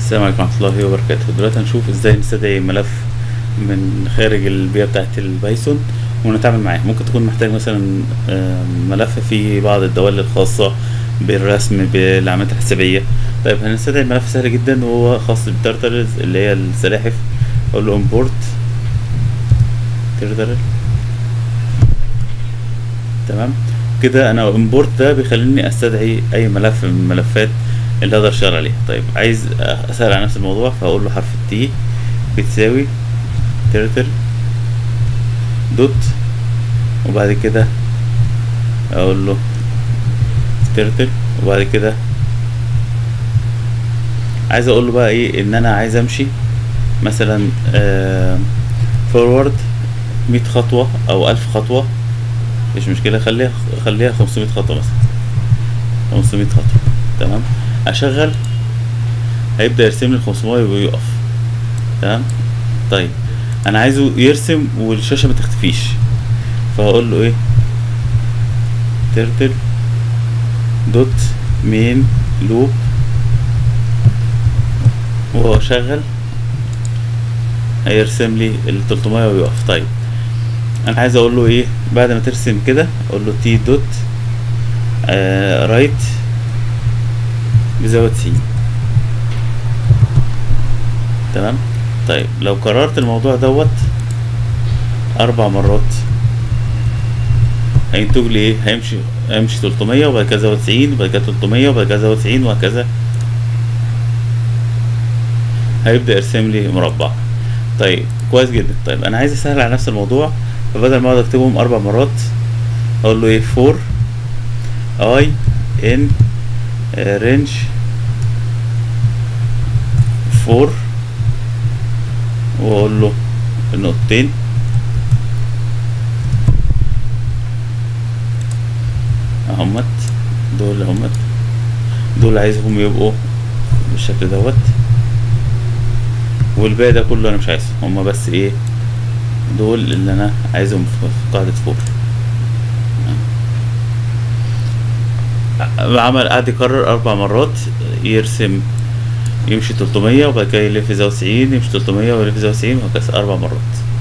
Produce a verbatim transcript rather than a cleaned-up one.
السلام عليكم ورحمة الله وبركاته. دلوقتي هنشوف ازاي نستدعي ملف من خارج البيئة بتاعة البايثون ونتعامل معاه. ممكن تكون محتاج مثلا آه، ملف فيه بعض الدوال الخاصة بالرسم بالعمليات الحسابية. طيب هنستدعي ملف سهل جدا وهو خاص بالترتلز اللي هي السلاحف. اقول له import ترتل. تمام كده انا import ده بيخليني استدعي اي ملف من الملفات اللي اقدر اشتغل عليها. طيب عايز اسهل على نفس الموضوع فاقول له حرف التي بتساوي ترتل دوت وبعد كده اقول له ترتل وبعد كده عايز اقول له بقى ايه ان انا عايز امشي مثلا فورورد مية خطوة او الف خطوة مش مشكلة. خليها خليها خمسمية خطوة مثلا خمسمية خطوة. تمام اشغل هيبدأ يرسم لي خمسمية ويقف. تمام طيب انا عايزه يرسم والشاشة ما تختفيش فهقول له ايه ترتل دوت مين لوب وهو شغل هيرسم لي ال تلتمية ويقف. طيب انا عايز اقول له ايه بعد ما ترسم كده اقول له تي دوت آه رايت بزاوية تسعين. تمام طيب لو كررت الموضوع دوت اربع مرات هينتج لي ايه هيمشي هيمشي تلتمية وبعد كده زاوية تسعين وبعد كده تلتمية وبعد كده زاوية تسعين وهكذا هيبدأ يرسم لي مربع. طيب كويس جدا. طيب انا عايز اسهل على نفس الموضوع فبدل ما اقعد اكتبهم اربع مرات اقول له ايه فور اي ان رينج فور واقول له النقطتين اهمت دول اهمت دول عايزهم يبقوا بالشكل دوت والباقي ده كله انا مش عايزه هما بس ايه دول اللي انا عايزهم في قاعدة فور. عمل قعد يكرر اربع مرات يرسم يمشي تلتمية وبعد كده يلف زاوية تسعين يمشي تلتمية ويلف زاوية تسعين وهكذا اربع مرات.